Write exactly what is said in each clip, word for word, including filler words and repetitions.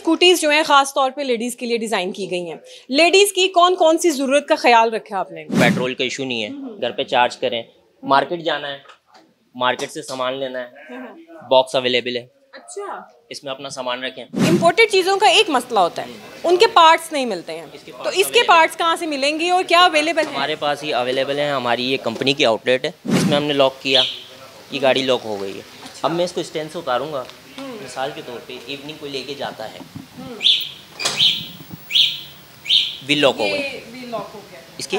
Scooties जो हैं ख़ास तौर पे लेडीज़ के लिए डिज़ाइन की गई हैं। लेडीज़ की कौन कौन सी ज़रूरत का ख्याल रखा आपने? पेट्रोल का इशू नहीं है, घर पे चार्ज करें, मार्केट जाना है, मार्केट से सामान लेना है, बॉक्स अवेलेबल है। अच्छा, इसमें अपना सामान रखें। इम्पोर्टेड चीज़ों का एक मसला होता है, उनके पार्ट्स नहीं मिलते हैं, तो इसके पार्ट्स कहाँ से मिलेंगे और क्या अवेलेबल है? हमारे पास ही अवेलेबल है, हमारी ये कंपनी की आउटलेट है, इसमें हमने लॉक किया, ये गाड़ी लॉक हो गई है। अब मैं इसको स्टैंड से उतारूंगा, मिसाल के तौर पे इवनिंग को लेके जाता है, व्हील लॉक हो गई, व्हील लॉक हो गया। इसकी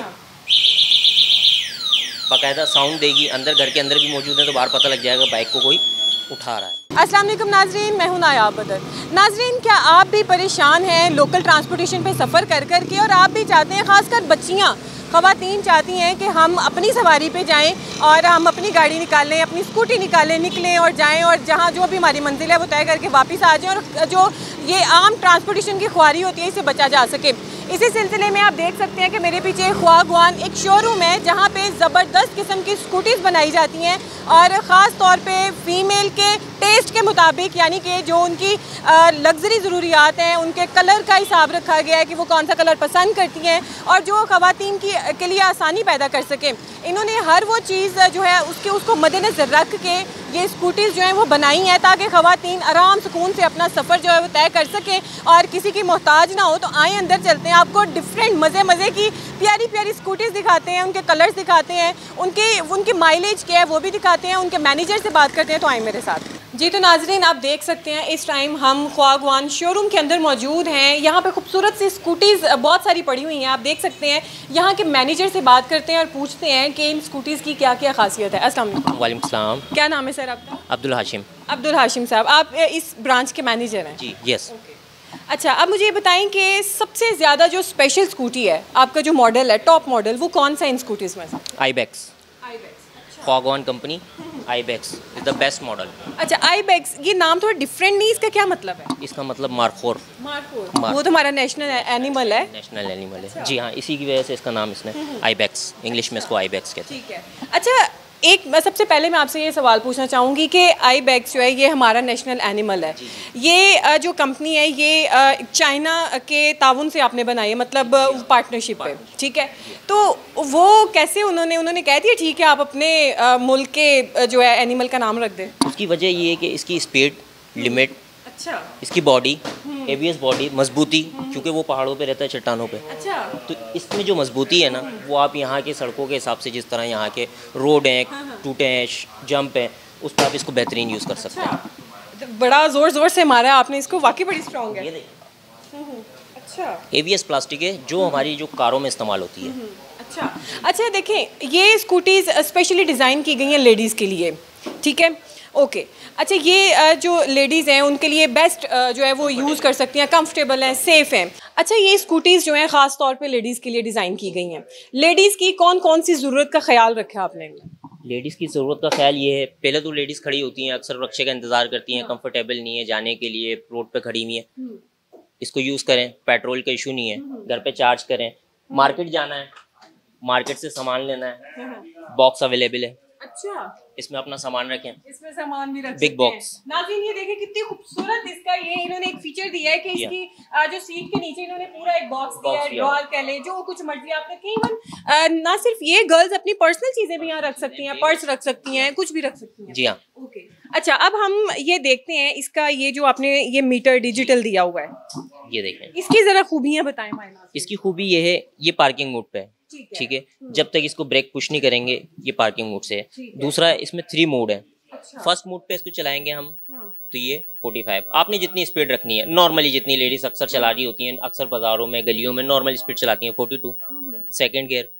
बाकायदा साउंड देगी, अंदर घर के अंदर भी मौजूद है तो बाहर पता लग जाएगा बाइक को कोई उठा रहा है। अस्सलाम वालेकुम नाजरीन, मैं हूं नायाब बदर। नाजरीन, क्या आप भी परेशान हैं लोकल ट्रांसपोर्टेशन पे सफ़र कर कर के, और आप भी चाहते हैं, ख़ासकर बच्चियाँ ख़वातीन चाहती हैं कि हम अपनी सवारी पे जाएं और हम अपनी गाड़ी निकालें, अपनी स्कूटी निकालें, निकलें और जाएं और जहाँ जो भी हमारी मंजिल है वो तय करके वापस आ जाएं और जो ये आम ट्रांसपोर्टेशन की ख्वारी होती है इससे बचा जा सके। इसी सिलसिले में आप देख सकते हैं कि मेरे पीछे ख्वागवान एक शोरूम है जहाँ पे ज़बरदस्त किस्म की स्कूटीज़ बनाई जाती हैं और ख़ास तौर पे फ़ीमेल के टेस्ट के मुताबिक, यानी कि जो उनकी लग्जरी ज़रूरियात हैं उनके कलर का हिसाब रखा गया है कि वो कौन सा कलर पसंद करती हैं और जो ख़वातीन की के लिए आसानी पैदा कर सकें। इन्होंने हर वो चीज़ जो है उसके उसको मद्देनज़र रख के ये स्कूटीज़ जो हैं वो बनाई हैं ताकि ख़वातीन आराम सुकून से अपना सफ़र जो है वो तय कर सकें और किसी की मोहताज ना हो। तो आए अंदर चलते हैं, आपको डिफरेंट मज़े मज़े की प्यारी प्यारी स्कूटीज़ दिखाते हैं, उनके कलर्स दिखाते हैं, उनकी उनकी माइलेज क्या है वो भी दिखाते हैं, उनके मैनेजर से बात करते हैं। तो आए मेरे साथ। जी, तो नाजरीन आप देख सकते हैं इस टाइम हम ख्वागवान शोरूम के अंदर मौजूद हैं। यहाँ पे खूबसूरत सी स्कूटीज़ बहुत सारी पड़ी हुई हैं, आप देख सकते हैं। यहाँ के मैनेजर से बात करते हैं और पूछते हैं कि इन स्कूटीज़ की क्या क्या खासियत है। अस्सलाम वालेकुम। वालेकुम सलाम। क्या नाम है सर आपका? अब्दुल हाशिम। अब्दुल हाशिम साहब, आप इस ब्रांच के मैनेजर हैं? जी, यस। अच्छा, अब मुझे ये बताएं कि सबसे ज़्यादा जो स्पेशल स्कूटी है आपका, जो मॉडल है टॉप मॉडल, वो कौन सा इन स्कूटीज़ में से? आईबेक्स। ख्वागवान company Ibex is the best model. अच्छा, आईबेक्स, ये नाम थोड़ा डिफरेंट नहीं, इसका क्या मतलब है? इसका मतलब मार्कोर। मार्कोर, वो तो हमारा नेशनल एनिमल है। नेशनल एनिमल है, जी हाँ, इसी की वजह से इसका नाम इसने आईबेक्स, इंग्लिश में इसको आईबेक्स कहते हैं। ठीक है। अच्छा, एक मैं सबसे पहले मैं आपसे ये सवाल पूछना चाहूँगी कि आईबेक्स जो है ये हमारा नेशनल एनिमल है। ये जो कंपनी है ये चाइना के ताउन से आपने बनाई है, मतलब पार्टनरशिप है, ठीक है? तो वो कैसे उन्होंने उन्होंने कह दिया ठीक है आप अपने मुल्क के जो है एनिमल का नाम रख दें? उसकी वजह ये है कि इसकी स्पीड लिमिट, अच्छा, इसकी बॉडी, एबीएस बॉडी, मजबूती, क्योंकि वो पहाड़ों पे रहता है, चट्टानों पे। अच्छा, तो इसमें जो मजबूती है ना वो आप यहाँ के सड़कों के हिसाब से, जिस तरह यहाँ के रोड हैं, टूटे हैं, जंप हैं, उस पर आप इसको बेहतरीन यूज़ कर सकते हैं। तो बड़ा ज़ोर ज़ोर से मारा आपने इसको, वाकई बड़ी स्ट्रॉन्ग है। ये अच्छा, एबीएस प्लास्टिक है जो हमारी जो कारों में इस्तेमाल होती है। अच्छा अच्छा, देखें ये स्कूटीज़ स्पेशली डिज़ाइन की गई हैं लेडीज़ के लिए, ठीक है? ओके। अच्छा, ये जो लेडीज़ हैं उनके लिए बेस्ट जो है वो यूज़ कर सकती हैं, कंफर्टेबल हैं, सेफ़ हैं। अच्छा, ये स्कूटीज़ जो हैं ख़ास तौर पे लेडीज़ के लिए डिज़ाइन की गई हैं। लेडीज़ की कौन कौन सी ज़रूरत का ख्याल रखा आपने? लेडीज़ की ज़रूरत का ख्याल ये है, पहले तो लेडीज़ खड़ी होती हैं, अक्सर रक्शे का इंतज़ार करती हैं, कंफर्टेबल नहीं है जाने के लिए, रोड पे खड़ी हुई हैं। इसको यूज़ करें, पेट्रोल का इशू नहीं है, घर पे चार्ज करें, मार्केट जाना है, मार्केट से सामान लेना है, बॉक्स अवेलेबल है। अच्छा, इसमें अपना सामान रखें, इसमें सामान भी रख बिग बॉक्स। नाज़रीन ये देखें कितनी खूबसूरत इसका ये इन्होंने एक फीचर दिया है कि इसकी जो सीट के नीचे इन्होंने पूरा एक बॉक्स दिया है, ड्रॉअर कह लें, जो कुछ मर्जी आप रखें। इवन ना सिर्फ ये, गर्ल्स अपनी पर्सनल चीजें भी यहाँ रख सकती हैं, पर्स रख सकती हैं, कुछ भी रख सकती हैं। जी हाँ। ओके। अच्छा, अब हम ये देखते हैं इसका ये जो आपने ये मीटर डिजिटल दिया हुआ है, ये देखें, इसकी जरा खूबियां बताएं। इसकी खूबी ये है, ये पार्किंग मोड पे है, ठीक है? जब तक इसको ब्रेक पुश नहीं करेंगे ये पार्किंग मोड से है। दूसरा, इसमें थ्री मोड है। अच्छा। फर्स्ट मोड पे इसको चलाएंगे हम तो ये पैंतालीस, आपने जितनी स्पीड रखनी है, नॉर्मली जितनी लेडीज अक्सर चला रही होती हैं, अक्सर बाजारों में गलियों में नॉर्मल स्पीड चलाती हैं, बयालीस। सेकंड गियर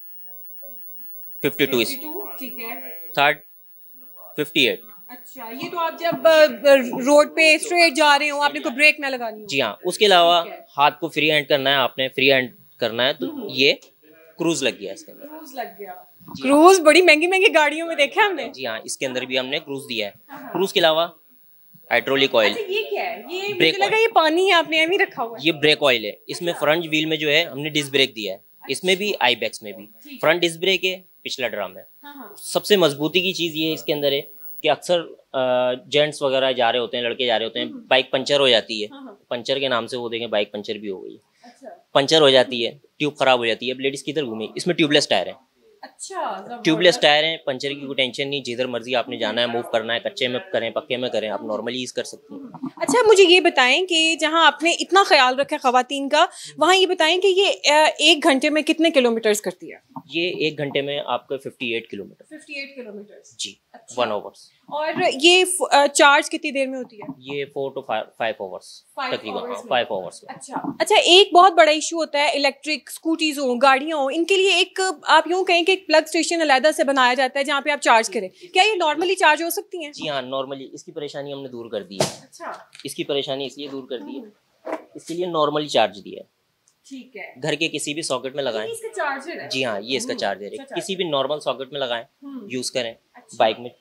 बावन, इस ठीक है। थर्ड अट्ठावन। अच्छा, ये तो आप जब रोड पे स्ट्रेट जा रहे हो आपने को ब्रेक ना लगानी हो। जी हाँ। उसके अलावा हाथ को फ्री हैंड करना है, आपने फ्री हैंड करना है तो ये क्रूज लग गया, इसके अंदर क्रूज लग गया। क्रूज बड़ी महंगी महंगी गाड़ियों में देखा हमने। जी हाँ, इसके अंदर भी हमने क्रूज दिया है। क्रूज के अलावा हाइड्रोलिक ऑयल। अच्छा, ये क्या है? ये मुझे लगा ये पानी है, आपने एम ही रखा हुआ है। ये ब्रेक ऑयल है। इसमें फ्रंट व्हील में जो है हमने डिस्क ब्रेक दिया है, इसमें भी आईबेक्स में भी फ्रंट डिस्क ब्रेक है, पिछला ड्रम है। सबसे मजबूती की चीज ये इसके अंदर है कि अक्सर जेंट्स वगैरह जा रहे होते हैं, लड़के जा रहे होते हैं, बाइक पंचर हो जाती है, पंचर के नाम से वो देखें बाइक पंचर भी हो गई है, पंचर हो जाती है, ट्यूब खराब हो जाती है। अब लेडीज किधर घूमे, इसमें ट्यूबलेस टायर है। अच्छा, ट्यूबलेस टायर है, पंचर की कोई टेंशन नहीं, जिधर मर्जी आपने जाना है मूव करना है, कच्चे में करें पक्के में करें, आप नॉर्मली यूज कर सकते हैं। अच्छा, मुझे ये बताएं कि जहां आपने इतना ख्याल रखा है खवातीन का, वहां ये बताएं कि ये अ, एक घंटे में कितने किलोमीटर्स करती है? ये एक घंटे में आपका अट्ठावन किलोमीटर। अट्ठावन किलोमीटर जी, वन आवर्स। और ये अ, चार्ज कितनी देर में होती है? ये फोर टू फाइव आवर्स तकरीबन, फाइव आवर्स। अच्छा अच्छा, एक बहुत बड़ा इशू होता है इलेक्ट्रिक स्कूटीज हो, गाड़ियां हो, इनके लिए एक आप यूं कहें कि एक प्लग स्टेशन अलग से बनाया जाता है जहाँ पे आप चार्ज करें। क्या ये नॉर्मली चार्ज हो सकती हैं? जी हाँ, नॉर्मली। इसकी परेशानी हमने दूर कर दी है। अच्छा, इसकी परेशानी इसलिए दूर कर दी है, इसके लिए नॉर्मली चार्ज दिया है। ठीक है, घर के किसी भी सॉकेट में लगाएं। इसका चार्जर है? जी हाँ, ये इसका चार्जर है। किसी भी नॉर्मल सॉकेट में लगाएं, यूज करें। अच्छा। बाइक में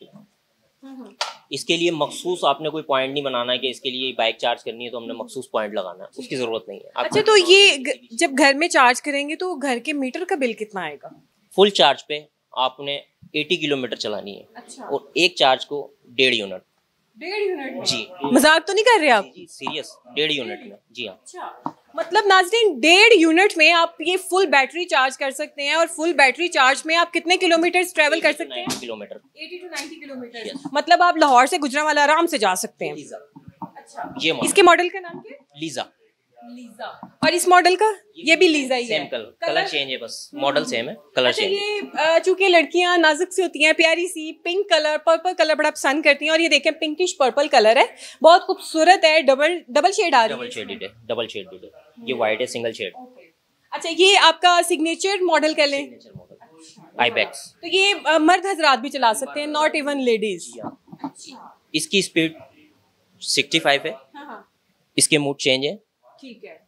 इसके लिए मखसूस आपने कोई पॉइंट नहीं बनाना है कि इसके लिए बाइक चार्ज करनी है तो हमने मखसूस पॉइंट लगाना है, उसकी जरूरत नहीं है। अच्छा, तो ये ग- जब घर में चार्ज करेंगे तो घर के मीटर का बिल कितना आएगा? फुल चार्ज पे आपने अस्सी किलोमीटर चलानी है। अच्छा। और एक चार्ज को डेढ़ यूनिट। डेढ़ यूनिट? जी, मजाक तो नहीं कर रहे आप? जी सीरियस, डेढ़ यूनिट में। जी हाँ। अच्छा, मतलब नाज़रीन डेढ़ यूनिट में आप ये फुल बैटरी चार्ज कर सकते हैं। और फुल बैटरी चार्ज में आप कितने किलोमीटर ट्रेवल कर सकते हैं? किलोमीटर, अस्सी टू नब्बे किलोमीटर। मतलब आप लाहौर से गुजरांवाला आराम से जा सकते हैं। अच्छा, ये मॉडल। इसके मॉडल का नाम क्या है? लीजा। लीजा। और इस मॉडल का? ये भी लीजा ही है। सेम कलर, कलर चेंज है बस, मॉडल सेम है, कलर अच्छा, चेंज। ये अ, चूंकि लड़कियां नाजुक सी होती हैं, प्यारी सी, पिंक कलर, पर्पल कलर बड़ा पसंद करती हैं। और ये देखें पिंकिश पर्पल कलर है, बहुत खूबसूरत है। डबल डबल शेड आ रही है। डबल शेडेड है, डबल शेडेड है। ये व्हाइट है, सिंगल शेड। अच्छा, ये आपका सिग्नेचर मॉडल कह लें। Signature model Ibex. तो ये अ, मर्द हजरात भी चला सकते हैं, नॉट इवन लेडीज। इसकी स्पीड सिक्सटी फाइव है। इसके मूड चेंज है। ठीक है।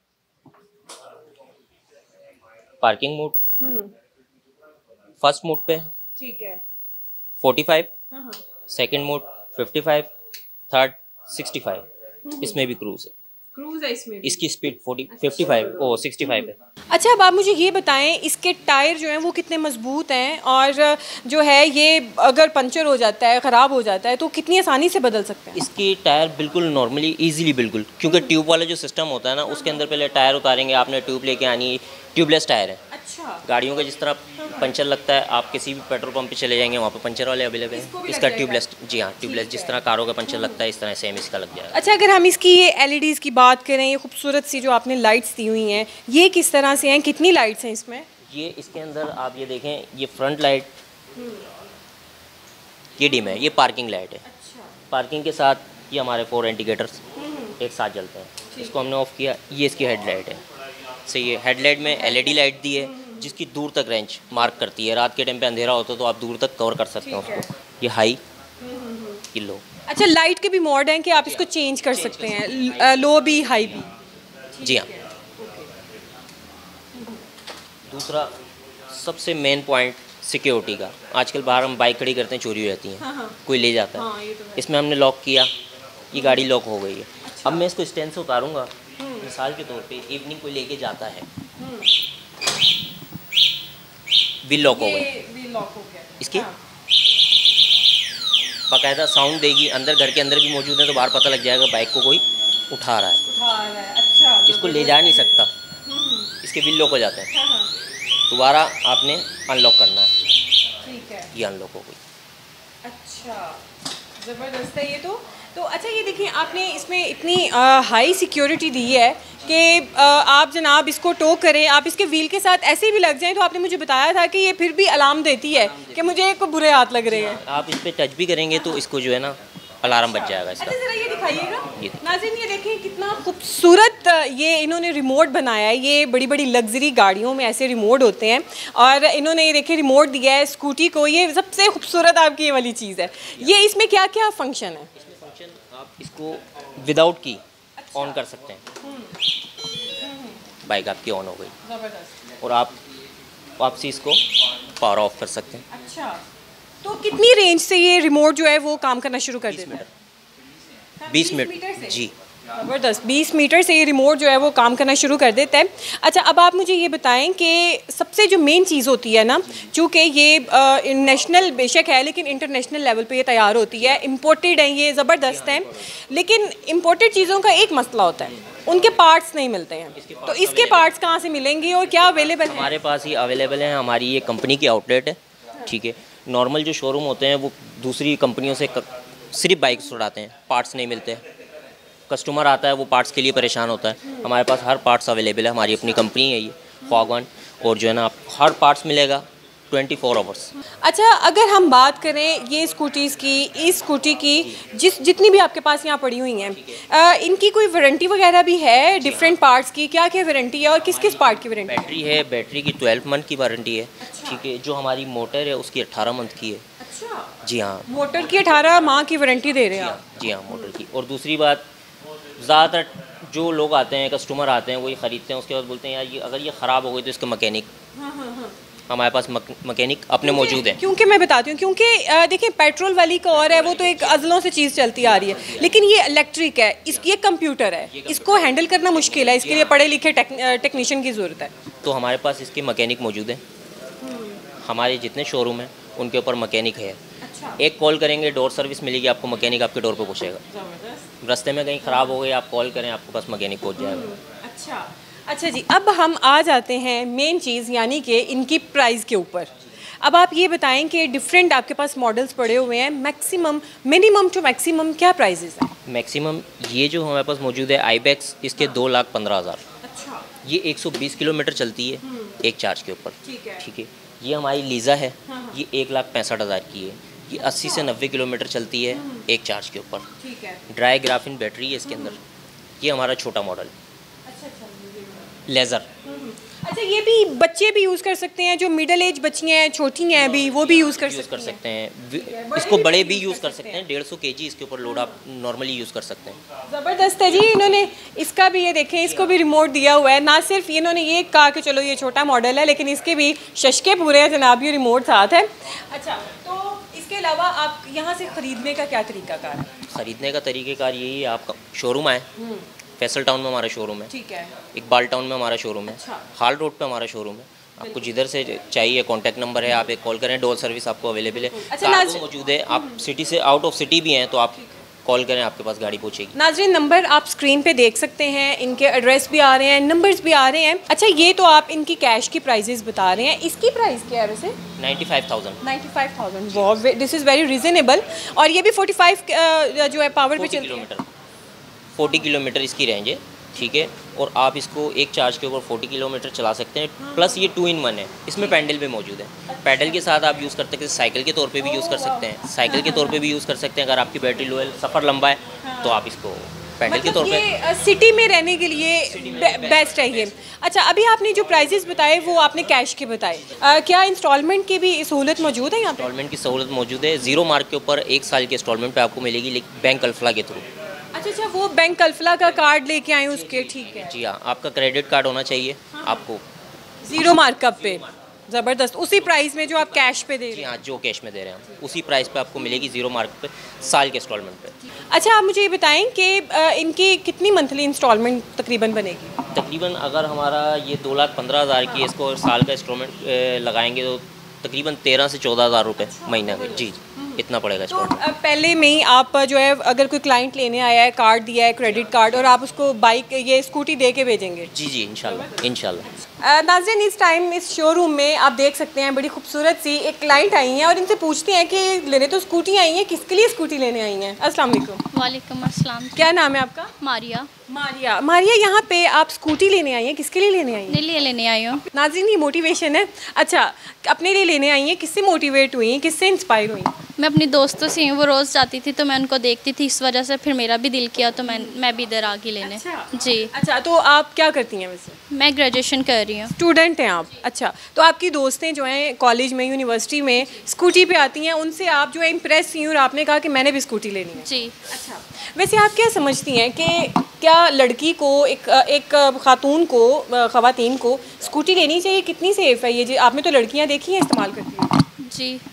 पार्किंग मोड फर्स्ट मोड पे ठीक है। फोर्टी फाइव, हाँ, second mode fifty five, third sixty five. इसमें भी क्रूज है। क्रूज है इसमें भी। इसकी स्पीड फोर्टी फिफ्टी फाइव ओ सिक्सटी फाइव है। अच्छा, अब आप मुझे ये बताएं इसके टायर जो हैं वो कितने मजबूत हैं, और जो है ये अगर पंचर हो जाता है, ख़राब हो जाता है, तो कितनी आसानी से बदल सकते हैं? इसकी टायर बिल्कुल नॉर्मली इजीली, बिल्कुल, क्योंकि ट्यूब वाला जो सिस्टम होता है ना, उसके अंदर पहले टायर उतारेंगे, आपने ट्यूब लेके आनी है। ट्यूबलेस टायर है। अच्छा। गाड़ियों का जिस तरह पंचर लगता है, आप किसी भी पेट्रोल पंप पे चले जाएंगे, वहाँ पे पंचर वाले अवेलेबल है। इसका ट्यूबलेस, जी हाँ, ट्यूबलेस जिस तरह कारों का पंचर लगता है, इस तरह सेम इसका लग जाएगा। अच्छा, अगर हम इसकी ये एलईडीज़ की बात करें, ये खूबसूरत सी जो आपने लाइट्स दी हुई हैं, ये किस तरह से हैं, कितनी लाइट्स हैं इसमें? ये इसके अंदर आप ये देखें, ये फ्रंट लाइट ये डिम है, ये पार्किंग लाइट है। अच्छा। पार्किंग के साथ ये हमारे फोर इंडिकेटर्स एक साथ जलते हैं। इसको हमने ऑफ किया, ये इसकी हेडलाइट है। सही है, हेडलाइट में एलईडी लाइट दी है जिसकी दूर तक रेंज मार्क करती है। रात के टाइम पे अंधेरा होता है तो आप दूर तक कवर कर सकते हैं उसको। ये हाई, ये लो। अच्छा, लाइट के भी मोड हैं कि आप इसको चेंज कर सकते हैं, लो भी हाई भी? जी हाँ। दूसरा सबसे मेन पॉइंट सिक्योरिटी का। आजकल बाहर हम बाइक खड़ी करते हैं, चोरी हो जाती है। हाँ, हाँ। कोई ले जाता है। हाँ, ये तो है। इसमें हमने लॉक किया, ये गाड़ी लॉक हो गई है। अब मैं इसको स्टैंड से उतारूंगा, मिसाल के तौर पे इवनिंग कोई लेके जाता है, व्हील लॉक हो गई। व्हील लॉक हो गया। इसकी हाँ। बाकायदा साउंड देगी, अंदर घर के अंदर भी मौजूद है तो बाहर पता लग जाएगा बाइक को कोई उठा रहा है। उठा रहा है। अच्छा, इसको ले जा नहीं सकता, इसके व्हील लॉक हो जाते हैं। दोबारा आपने अनलॉक करना है। ठीक है। ये अनलॉक हो गई। अच्छा, ज़बरदस्त है ये तो। तो अच्छा, ये देखिए आपने इसमें इतनी हाई सिक्योरिटी दी है कि आ, आप जनाब इसको टो करें, आप इसके व्हील के साथ ऐसे भी लग जाएं तो आपने मुझे बताया था कि ये फिर भी अलार्म देती है कि मुझे कोई बुरे हाथ लग रहे हैं। आप इस पर टच भी करेंगे तो इसको जो है ना अलार्म बच जाएगा इसका। अच्छा, जरा ये दिखाइएगा। ये नाज़रीन, ये देखें कितना खूबसूरत ये इन्होंने रिमोट बनाया है। ये बड़ी बड़ी लग्जरी गाड़ियों में ऐसे रिमोट होते हैं, और इन्होंने ये देखें रिमोट दिया है स्कूटी को। ये सबसे खूबसूरत आपकी ये वाली चीज़ है। ये इसमें क्या क्या फंक्शन है? इसमें फंक्शन आप इसको विदाउट की ऑन कर सकते हैं। बाइक आपकी ऑन हो गई, ज़बरदस्त। और आप वापसी इसको पावर ऑफ कर सकते हैं। अच्छा, तो कितनी रेंज से ये रिमोट जो है वो काम करना शुरू कर देता है? बीस मिनट मीटर से? जी। ज़बरदस्त। बीस मीटर से ये रिमोट जो है वो काम करना शुरू कर देता है। अच्छा, अब आप मुझे ये बताएं कि सबसे जो मेन चीज़ होती है ना, चूँकि ये नेशनल बेशक है लेकिन इंटरनेशनल लेवल पे ये तैयार होती है, इम्पोर्टेड है, ये ज़बरदस्त है, लेकिन इम्पोर्टेड चीज़ों का एक मसला होता है, उनके पार्ट्स नहीं मिलते हैं। तो इसके पार्ट्स कहाँ से मिलेंगे और क्या अवेलेबल है? हमारे पास ही अवेलेबल है, हमारी ये कंपनी की आउटलेट है, ठीक है। नॉर्मल जो शोरूम होते हैं वो दूसरी कंपनियों से सिर्फ बाइक्स उड़ाते हैं, पार्ट्स नहीं मिलते। कस्टमर आता है वो पार्ट्स के लिए परेशान होता है, हमारे पास हर पार्ट्स अवेलेबल है, हमारी अपनी कंपनी है ये फॉगवन, और जो है ना आप हर पार्ट्स मिलेगा ट्वेंटी फोर आवर्स। अच्छा, अगर हम बात करें ये स्कूटीज़ की, इस स्कूटी की, जिस जितनी भी आपके पास यहाँ पड़ी हुई हैं, इनकी कोई वारंटी वगैरह भी है डिफरेंट पार्ट्स की? क्या क्या वारंटी है और किस किस पार्ट की वारंटी? बैटरी है, बैटरी की ट्वेल्व मंथ की वारंटी है, ठीक है। जो हमारी मोटर है उसकी अट्ठारह मंथ की है। अच्छा, जी हाँ, मोटर की अठारह माह की वारंटी दे रहे हैं आप? जी हाँ, मोटर की। और दूसरी बात, ज़्यादातर जो लोग आते हैं, कस्टमर आते हैं, वही ख़रीदते हैं, उसके बाद बोलते हैं यार ये अगर ये ख़राब हो गई तो इसका मैकेनिक, हाँ हाँ हाँ, हमारे पास मैकेनिक अपने मौजूद हैं। क्योंकि मैं बताती हूँ, क्योंकि देखिए पेट्रोल वाली का और है, वो तो एक अज़लों से चीज़ चलती आ रही है, लेकिन ये इलेक्ट्रिक है, इस ये कंप्यूटर है, इसको हैंडल करना मुश्किल है, इसके लिए पढ़े लिखे टेक, टेक्नीशियन की ज़रूरत है। तो हमारे पास इसके मैकेनिक मौजूद हैं, हमारे जितने शोरूम हैं उनके ऊपर मैकेनिक है। अच्छा, एक कॉल करेंगे, डोर सर्विस मिलेगी आपको, मैकेनिक आपके डोर पे पहुँचेगा। रास्ते में कहीं ख़राब हो गई, आप कॉल करें, आपके पास मैकेनिक पहुँच जाएगा। अच्छा अच्छा जी, अब हम आ जाते हैं मेन चीज़, यानी कि इनकी प्राइस के ऊपर। अब आप ये बताएं कि डिफरेंट आपके पास मॉडल्स पड़े हुए हैं, मैक्सिमम मिनिमम टू मैक्सिमम क्या प्राइजेस हैं? मैक्सिमम ये जो हमारे पास मौजूद है आईबैक्स, इसके दो लाख पंद्रह हज़ार। अच्छा, ये एक सौ बीस किलोमीटर चलती है एक चार्ज के ऊपर, ठीक है, ठीक है। ये हमारी लीज़ा है, हाँ। ये एक लाख पैंसठ हज़ार की है। ये अस्सी से नब्बे किलोमीटर चलती है एक चार्ज के ऊपर। ठीक है। ड्राई ग्राफिन बैटरी है इसके अंदर। ये हमारा छोटा मॉडल अच्छा अच्छा, लेज़र। अच्छा, ये भी बच्चे भी यूज़ कर सकते हैं, जो मिडिल एज बच्ची हैं, छोटी हैं अभी, वो भी यूज़ कर यूज़ सकते कर हैं? सकते हैं, इसको बड़े भी यूज़ कर सकते हैं। डेढ़ सौ के जी इसके ऊपर लोड आप नॉर्मली यूज़ कर सकते हैं। ज़बरदस्त है जी। इन्होंने इसका भी ये देखें, इसको भी रिमोट दिया हुआ है। ना सिर्फ इन्होंने ये कहा कि चलो ये छोटा मॉडल है, लेकिन इसके भी शशके पूरे हैं जनाब, ये रिमोट साथ है। अच्छा, तो इसके अलावा आप यहाँ से ख़रीदने का क्या तरीकाकार है? ख़रीदने का तरीक़ेकार यही है, आप शोरूम आए, फैसल टाउन में हमारा शोरूम है, ठीक है, इकबाल टाउन में हमारा शोरूम है, अच्छा। हाल रोड पे हमारा शोरूम है। आपको जिधर से चाहिए कॉन्टैक्ट नंबर है, आप एक कॉल करें, डोर सर्विस आपको अवेलेबल है। अच्छा, कार नाज- तो मौजूद है, आप सिटी से आउट ऑफ सिटी भी हैं तो आप कॉल करें, आपके पास गाड़ी पहुँचेगी। नाज़रीन, नंबर आप स्क्रीन पे देख सकते हैं, इनके एड्रेस भी आ रहे हैं, नंबर्स भी आ रहे हैं। अच्छा, ये तो आप इनकी कैश की प्राइजेस बता रहे हैं, इसकी प्राइस क्या है वैसे? Ninety five thousand. Ninety five thousand, वाह, दिस इज़ वेरी रिजनेबल। और ये भी फोर्टी फाइव जो है पावर पे चलती है? किलोमीटर फोर्टी किलोमीटर इसकी रेंज है, ठीक है। और आप इसको एक चार्ज के ऊपर फोर्टी किलोमीटर चला सकते हैं। प्लस ये टू इन वन है, इसमें पैडल भी मौजूद है। पैडल के साथ आप यूज़ कर सकते हैं, साइकिल के तौर पे भी यूज़ कर सकते हैं, साइकिल के तौर पे भी यूज़ कर सकते हैं। अगर आपकी बैटरी लो है, सफ़र लंबा है, तो आप इसको पैडल के तौर पे, ये सिटी में रहने के लिए बे, बेस्ट है ये। अच्छा, अभी आपने जो प्राइजेस बताए वो आपने कैश के बताए, आ, क्या इंस्टॉलमेंट की भी सहूलत मौजूद है यहाँ पे? इंस्टॉलमेंट की सहूलत मौजूद है। जीरो मार्क के ऊपर एक साल के इंस्टॉलमेंट पे आपको मिलेगी, लेकिन बैंक अल्फला के थ्रू। अच्छा अच्छा, वो बैंक कल्फला का कार्ड लेके आए उसके, ठीक है। जी हाँ, आपका क्रेडिट कार्ड होना चाहिए आपको। जीरो मार्कअप पे, ज़बरदस्त, उसी प्राइस में जो आप कैश पे दे रहे जी हैं। हाँ, जो कैश में दे रहे हैं हम, उसी प्राइस पे आपको मिलेगी जीरो मार्क पे, साल के इंस्टॉलमेंट पे। अच्छा, आप मुझे ये बताएं कि अ, इनकी कितनी मंथली इंस्टॉलमेंट तकरीबन बनेगी? तकरीबन अगर हमारा ये दो लाख पंद्रह हज़ार की इसको साल का इंस्टॉलमेंट लगाएंगे तो तकरीबन तेरह से चौदह हज़ार रुपये महीना के। जी, इतना पड़ेगा तो इंस्टॉलमेंट। अ, पहले में ही आप जो है, अगर कोई क्लाइंट लेने आया है, कार्ड दिया है, क्रेडिट कार्ड, और आप उसको बाइक ये स्कूटी दे के भेजेंगे? जी जी, इंशाल्लाह इंशाल्लाह। अ, नाज़रीन, इस टाइम इस शोरूम में आप देख सकते हैं बड़ी खूबसूरत सी एक क्लाइंट आई हैं और इनसे पूछते हैं कि लेने तो स्कूटी आई हैं, किसके लिए स्कूटी लेने आई हैं? अस्सलाम वालेकुम। वालेकुम अस्सलाम। क्या नाम है आपका? मारिया। मारिया। मारिया, यहाँ पे आप स्कूटी लेने आई हैं, किसके लिए लेने आई हैं? अपने लिए लेने आई हूँ। नाज़रीन, ये मोटिवेशन है। अच्छा, अपने लिए लेने आई हैं, किससे मोटिवेट हुई, किससे इंस्पायर हुई? मैं अपनी दोस्तों से हूँ, वो रोज़ जाती थी तो मैं उनको देखती थी, इस वजह से फिर मेरा भी दिल किया तो मैं मैं भी इधर आ गई लेने। अच्छा। जी। अच्छा, तो आप क्या करती हैं वैसे? मैं ग्रेजुएशन कर रही हूँ। स्टूडेंट हैं आप? अच्छा, तो आपकी दोस्तें जो हैं कॉलेज में, यूनिवर्सिटी में स्कूटी पे आती हैं, उनसे आप जो है इम्प्रेस हुई और आपने कहा कि मैंने भी स्कूटी लेनी है। जी। अच्छा, वैसे आप क्या समझती हैं कि क्या लड़की को, एक एक खातून को, ख़वातीन को स्कूटी लेनी चाहिए? कितनी सेफ़ है ये? जी, आपने तो लड़कियां देखी हैं इस्तेमाल करती हैं। जी।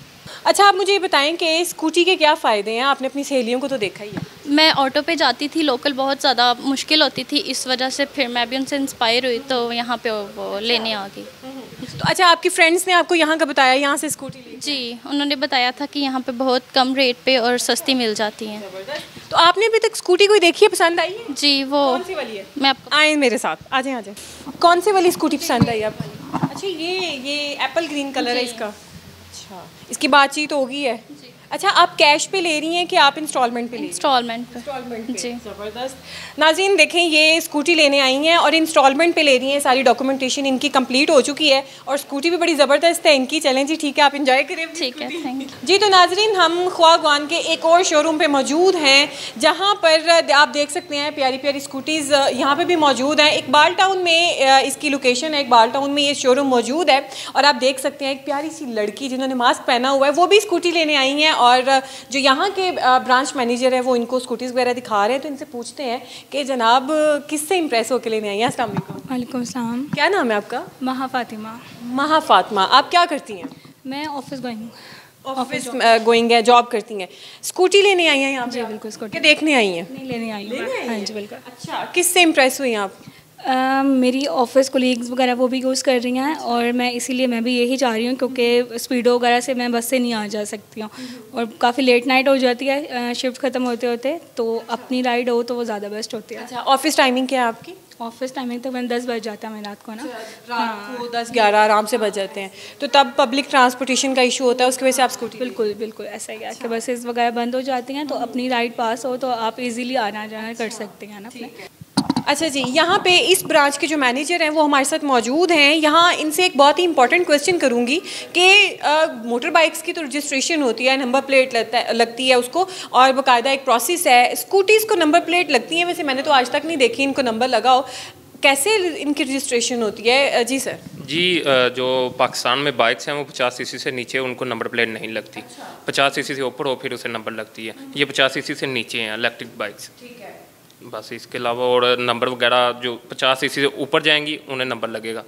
अच्छा, आप मुझे ये बताएं कि स्कूटी के क्या फ़ायदे हैं? आपने अपनी सहेलियों को तो देखा ही है। मैं ऑटो पे जाती थी, लोकल बहुत ज़्यादा मुश्किल होती थी, इस वजह से फिर मैं भी उनसे इंस्पायर हुई तो यहाँ पे वो लेने आ गई। तो अच्छा, आपकी फ्रेंड्स ने आपको यहाँ का बताया, यहाँ से स्कूटी ली? जी, उन्होंने बताया था कि यहाँ पे बहुत कम रेट पे और सस्ती मिल जाती हैं। तो आपने अभी तक स्कूटी कोई देखी है, पसंद आई है? जी, वो कौन सी वाली है? मैं आपको आए मेरे साथ, आ जाए आ जाए। कौन सी वाली स्कूटी पसंद आई आपको? अच्छा, ये ये एप्पल ग्रीन कलर है इसका। अच्छा, इसकी बातचीत होगी है। अच्छा, आप कैश पे ले रही हैं कि आप इंस्टॉलमेंट पे ले रही हैं? इंस्टॉलमेंट पे। इंस्टॉलमेंट पे। जी। ज़बरदस्त। नाज़रीन देखें, ये स्कूटी लेने आई हैं और इंस्टॉलमेंट पे ले रही हैं। सारी डॉक्यूमेंटेशन इनकी कंप्लीट हो चुकी है और स्कूटी भी बड़ी ज़बरदस्त है इनकी। चलें जी, ठीक है, आप इंजॉय करें अपनी ठीक है, स्कूटी। Thank you. जी, तो नाज़रीन हम ख्वागवान के एक और शोरूम पे मौजूद हैं जहाँ पर आप देख सकते हैं प्यारी प्यारी स्कूटीज़ यहाँ पे भी मौजूद हैं। इकबाल टाउन में इसकी लोकेशन है, इकबाल टाउन में ये शोरूम मौजूद है और आप देख सकते हैं एक प्यारी सी लड़की जिन्होंने मास्क पहना हुआ है वो भी स्कूटी लेने आई हैं और जो यहाँ के ब्रांच मैनेजर है वो इनको स्कूटीज़ वगैरह दिखा रहे हैं। तो इनसे पूछते हैं कि जनाब किससे इम्प्रेस होकर लेने आई हैं? अस्सलाम वालेकुम। वालेकुम सलाम। क्या नाम है आपका? महा फातिमा। महा फातिमा। आप क्या करती हैं? मैं ऑफिस गोइंग हूँ। ऑफिस गोइंग है, जॉब करती हैं। स्कूटी लेने आई हैं यहाँ पे? जी बिल्कुल, स्कूटी कि देखने आई हैं? नहीं, लेने आई हूँ मैं। हाँ जी बिल्कुल। अच्छा, किससे इम्प्रेस हुई आप? अ, मेरी ऑफिस कोलीग्स वगैरह वो भी यूज़ कर रही हैं और मैं इसीलिए मैं भी यही चाह रही हूँ क्योंकि स्पीडो वगैरह से मैं बस से नहीं आ जा सकती हूँ और काफ़ी लेट नाइट हो जाती है शिफ्ट ख़त्म होते होते, तो अपनी राइड हो तो वो ज़्यादा बेस्ट होती है। अच्छा, ऑफिस टाइमिंग क्या है आपकी? ऑफिस टाइमिंग तो मैंने दस बज जाता है मैं रात को ना। रात को दस ग्यारह आराम से बज जाते हैं, तो तब पब्लिक ट्रांसपोर्टेशन का इशू होता है, उसकी वजह से आप स्कूटी? बिल्कुल बिल्कुल ऐसा ही है कि बसेस वगैरह बंद हो जाती हैं तो अपनी राइड पास हो तो आप इजीली आना जाना कर सकते हैं ना अपने। अच्छा जी, यहाँ पे इस ब्रांच के जो मैनेजर हैं वो हमारे साथ मौजूद हैं। यहाँ इनसे एक बहुत ही इंपॉर्टेंट क्वेश्चन करूँगी कि मोटर बाइक्स की तो रजिस्ट्रेशन होती है, नंबर प्लेट लगता है लगती है उसको और बाकायदा एक प्रोसेस है। स्कूटीज़ को नंबर प्लेट लगती हैं? वैसे मैंने तो आज तक नहीं देखी इनको नंबर लगा हो। कैसे इनकी रजिस्ट्रेशन होती है? जी सर। जी, जो पाकिस्तान में बाइक्स हैं वो पचास सीसी से नीचे उनको नंबर प्लेट नहीं लगती। पचास सीसी से ऊपर हो फिर उसे नंबर लगती है। ये पचास सीसी से नीचे हैं इलेक्ट्रिक बाइक्स। ठीक है। बस इसके अलावा और नंबर वगैरह जो पचास सीसी से ऊपर जाएंगी उन्हें नंबर लगेगा।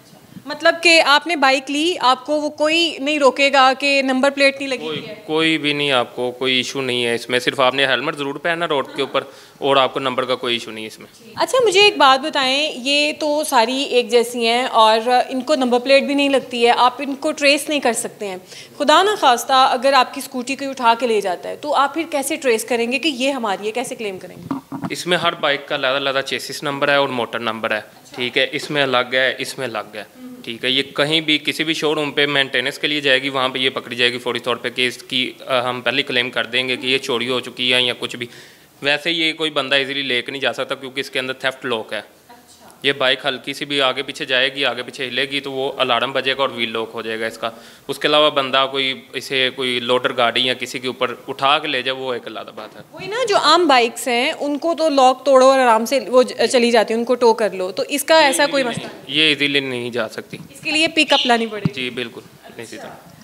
मतलब कि आपने बाइक ली, आपको वो कोई नहीं रोकेगा कि नंबर प्लेट नहीं लगी कोई है? कोई भी नहीं, आपको कोई इशू नहीं है इसमें। सिर्फ आपने हेलमेट ज़रूर पहनना रोड के ऊपर और आपको नंबर का कोई इशू नहीं है इसमें। अच्छा, मुझे एक बात बताएं, ये तो सारी एक जैसी हैं और इनको नंबर प्लेट भी नहीं लगती है, आप इनको ट्रेस नहीं कर सकते हैं। खुदा ना खास्ता अगर आपकी स्कूटी कोई उठा के ले जाता है तो आप फिर कैसे ट्रेस करेंगे कि ये हमारी है? कैसे क्लेम करेंगे? इसमें हर बाइक का अलग अलग चेसिस नंबर है और मोटर नंबर है। ठीक है, इसमें अलग है, इसमें अलग है। ठीक है, ये कहीं भी किसी भी शोरूम पे मेंटेनेंस के लिए जाएगी, वहाँ पे ये पकड़ी जाएगी फौरी तौर पे कि इसकी हम पहले क्लेम कर देंगे कि ये चोरी हो चुकी है या कुछ भी। वैसे ये कोई बंदा इजीली लेके नहीं जा सकता क्योंकि इसके अंदर थेफ्ट लॉक है। ये बाइक हल्की सी भी आगे पीछे जाएगी, आगे पीछे हिलेगी तो वो अलार्म बजेगा और व्हील लॉक हो जाएगा इसका। उसके अलावा बंदा कोई इसे कोई लोडर गाड़ी या किसी के ऊपर उठा के ले जाए वो एक अलग बात है। वही ना, जो आम बाइक्स हैं उनको तो लॉक तोड़ो और आराम से वो चली जाती है, उनको टो कर लो, तो इसका ऐसा कोई मसला? ये इजीली नहीं जा सकती, इसके लिए पिकअप लानी पड़ेगी? जी बिल्कुल इसी तरह।